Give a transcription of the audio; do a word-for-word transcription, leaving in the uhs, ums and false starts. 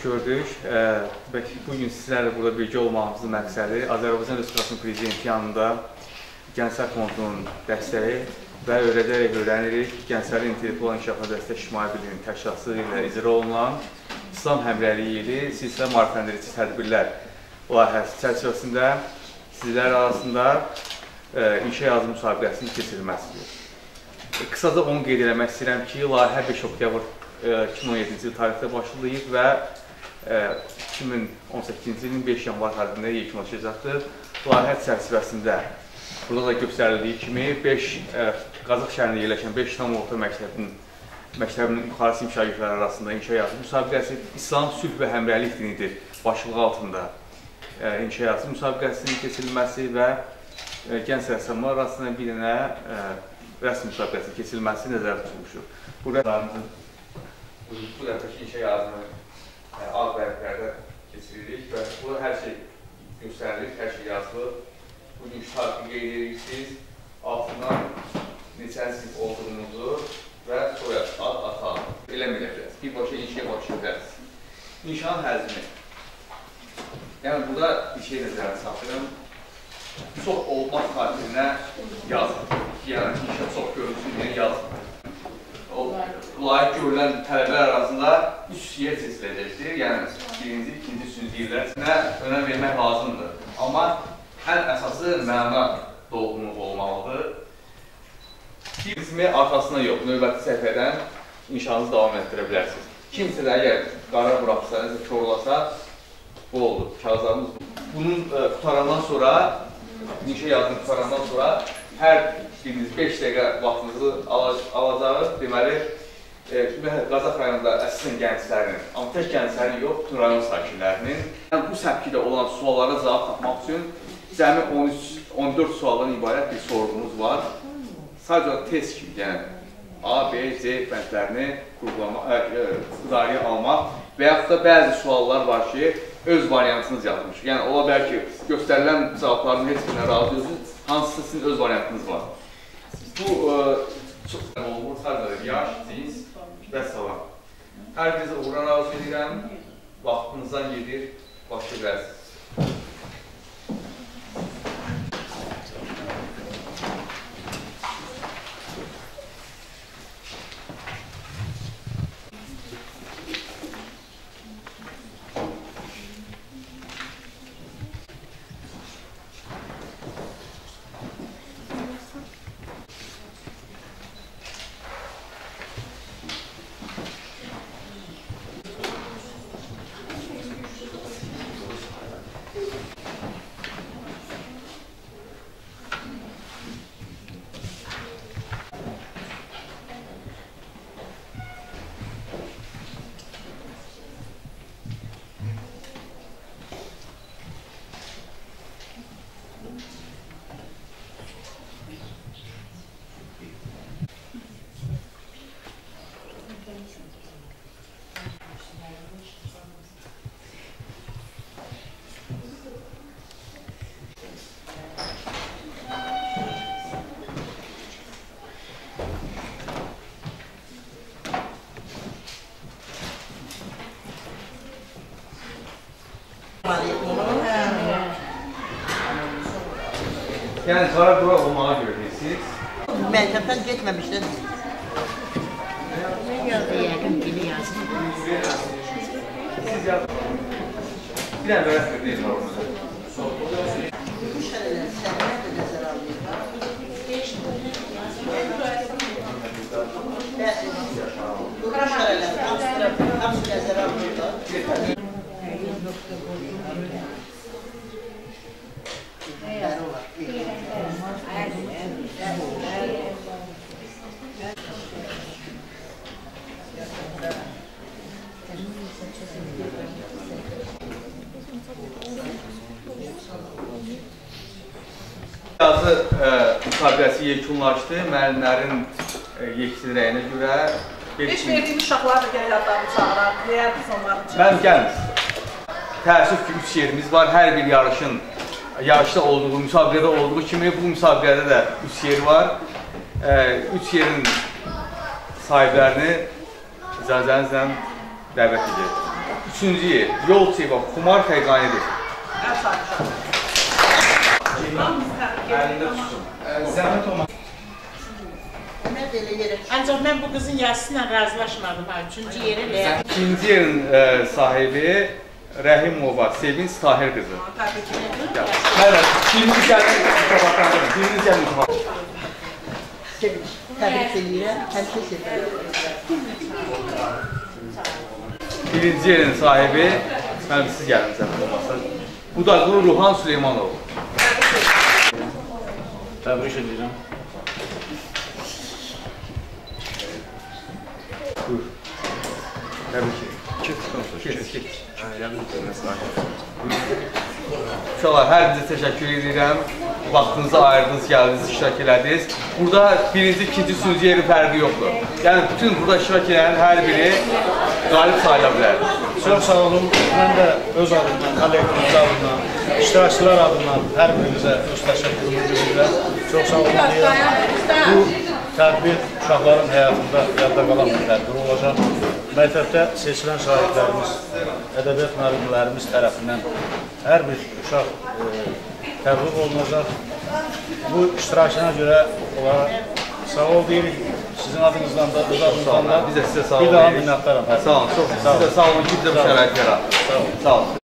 gördük. Bugün sizlərlə burada birgə olmağımızın məqsədi Azərbaycan Respublikasının Prezidenti yanında Gənclər Fondunun dəstəyi və öyrədərək öyrənirik Gənclərin İntellektual İnkişafına Dəstək İctimai Birliyinin təşkilatçılığı ilə icra olunan İslam Həmrəyliyi ilə silsilə maarifləndirici tədbirlər layihəsi çərçivəsində sizlər arasında inşa yazı müsabiqəsinin keçirilməsidir. Qısaca onu qeyd eləmək istəyirəm ki, layihə beş oktyabr iki min on yeddinci il tarixdə başlayıb və iki min on səkkizinci ilin beş yanvar tarixində yekunlaşacaqdır. Layihə çərçivəsində burada da göstərildiyi kimi beş Qazax şəhərində yerləşən beş tam orta məktəbinin məktəbinin yuxarı sinif şagirdləri arasında inşa yazı müsabiqəsi İslam, sülh və həmrəylik dinidir başlığı altında inşa yazı müsabiqəsinin keçirilməsi və gənc rəssamlar arasında bir dənə rəsm müsabiqəsinin keçirilməsi nəzərdə tutulmuşdur. Bu dəfəki inşa yazını ağ vərəqlərdə keçiririk və burada hər şey göstərilir, hər şey yazılır. Bugün şarkı qeyd edirsiniz, altından neçənci sinif olduğunuzu və soyad, ad, ata eləməyə bilərsiniz. Birbaşa inşaya başlaya bilərsiniz. İnşanın həzmi. Yəni, burada bir şey nəzərdə saxlayın. Çox olmaq xatirinə yazın. Yəni, inşa çox görülsün deyə yazın. Layiq görülən tələbələr arasında üç yer seçiləcəkdir. Yəni, birinci, ikinci, üçüncü yerlərinə önəm vermək lazımdır. Amma ən əsası məna dolğunluq olmalıdır. Bir qismi arxasına yox, növbəti səhifədən inşanızı davam etdirə bilərsiniz. Kimsə də əgər qarar bıraxsa, nəsə korlasa, bu oldu, kağızlarımız bu. Bunun qutarandan sonra, inşa yazını qutarandan sonra hər biriniz beş dəqiqə vaxtınızı alacağız. Deməli, Qazax rayonunda əsasən gənclərinin, amma tək gənclərin yox, bütün rayon sakinlərinin bu səpkidə olan suallara cavab tapmaq üçün cəmi on dörd sualdan ibarət bir sorğumuz var. Sadəcə test kimi, yəni A, B, C bəndlərini idarəyə almaq və yaxud da bəzi suallar var ki, öz variantınız yazmış. Yəni, ola bilər ki, göstərilən cavabların heç birinə razı yoxsunuz, hansısa sizin öz variantınız var. Bu, çox olmur, sadəcə yaş, cins və salam. Hər birinizə uğurlar arzu edirəm, vaxtınızdan gedir, başa bilərsiniz. Yəni, qara qura olmağa görə deyirsiniz? Məktəbdən getməmişdən. Nə yazdı, yəqin dili yazdı. Siz yazın. Bir dənə vərəqdir deyil var orada. Bu şərələr səhərlər də nəzər alınır. Bu şərələr hamısı nəzər alınır. Yazı müsabiqəsi yekunlaşdı. Müəllimlərin yeksin rəyinə görə... Heç verdiyim uşaqlar da gəlir adamı çağırar, deyərdiniz onların üçün. Mən gəlmişim. Təəssüf ki, üç yerimiz var. Hər bir yarışın, yarışda olduğu, müsabiqədə olduğu kimi bu müsabiqədə də üç yer var. Üç yerin sahiblərini icazənizlə dəvət edir. Üçüncü yer, yol çeybə, Xumar Xəqanidir. Ən sağ uşaq. Əlində tutsun. Zəhmət olmaz. Nə belə yerə? Ancaq mən bu qızın yazısıyla razılaşmadım. Ha, üçüncü yerə də. İkinci yerin e, sahibi Rəhimova Sevinç Tahir qızı. Təbii ki. Hələ, biriniz gəlin, mükafatlandırın, biriniz gəlin mükafatlandırın. Sevinç. Təbrik edirəm. Həmişə sevirəm. Birinci yerin sahibi, mənim siz gəlin zəhmət olmasa. Budaqlı Ruhan Süleymanov. Təbrik edirəm. Buyur. Təbrik edirəm. Kes, kes. Uşaqlar, hər birinizə təşəkkür edirəm. Vaxtınızı ayırdınız, gəldiniz, iştirak elədiniz. Burada birinci, ikinci, üçüncü yerin fərqi yoxdur. Yəni, bütün burada iştirak edən hər biri qalib sayıla bilər. Çox sağ olun. Mən də öz adımdan, kollektivimiz adından, iştirakçılar adından hər birinizə öz təşəkkürümü bildirirəm. Çox sağ olun deyirəm. Bu tədbir uşaqların həyatında yadda qalan bir tədbir olacaq. Məktəbdə seçilən şahidlərimiz, ədəbiyyat müəllimlərimiz tərəfindən hər bir uşaq e, təbliğ olunacaq. Bu iştirakına görə onlara sağ ol deyirik. Sizin adınızdan da, öz adınızdan da Biz də sizə sağ olun. bir daha minnətdaram. Sağ olun, çox. Siz də sağ olun ki, bizə bu şərait yaratdınız. Sağ olun.